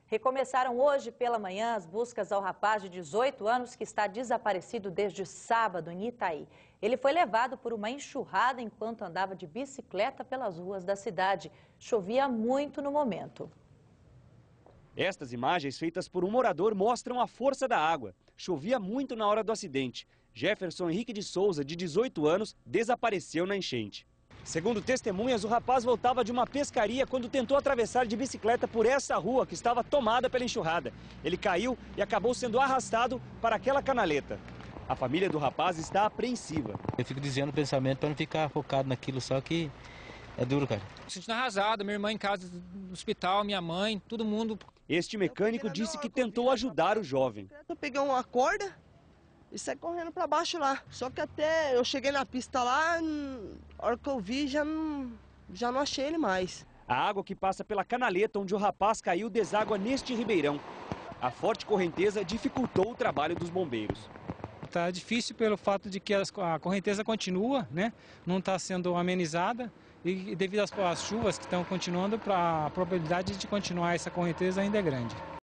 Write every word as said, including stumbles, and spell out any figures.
Recomeçaram hoje pela manhã as buscas ao rapaz de dezoito anos que está desaparecido desde sábado em Itaí. Ele foi levado por uma enxurrada enquanto andava de bicicleta pelas ruas da cidade. Chovia muito no momento. Estas imagens feitas por um morador mostram a força da água. Chovia muito na hora do acidente. Jefferson Henrique de Souza, de dezoito anos, desapareceu na enchente. Segundo testemunhas, o rapaz voltava de uma pescaria quando tentou atravessar de bicicleta por essa rua que estava tomada pela enxurrada. Ele caiu e acabou sendo arrastado para aquela canaleta. A família do rapaz está apreensiva. Eu fico dizendo o pensamento para não ficar focado naquilo, só que é duro, cara. Me sentindo arrasado, minha irmã em casa, no hospital, minha mãe, todo mundo. Este mecânico disse que tentou ajudar o jovem. Eu peguei uma corda e saí correndo para baixo lá. Só que até eu cheguei na pista lá, a hora que eu vi, já não, já não achei ele mais. A água que passa pela canaleta onde o rapaz caiu deságua neste ribeirão. A forte correnteza dificultou o trabalho dos bombeiros. Está difícil pelo fato de que a correnteza continua, né? Não está sendo amenizada e devido às, às chuvas que estão continuando, a probabilidade de continuar essa correnteza ainda é grande.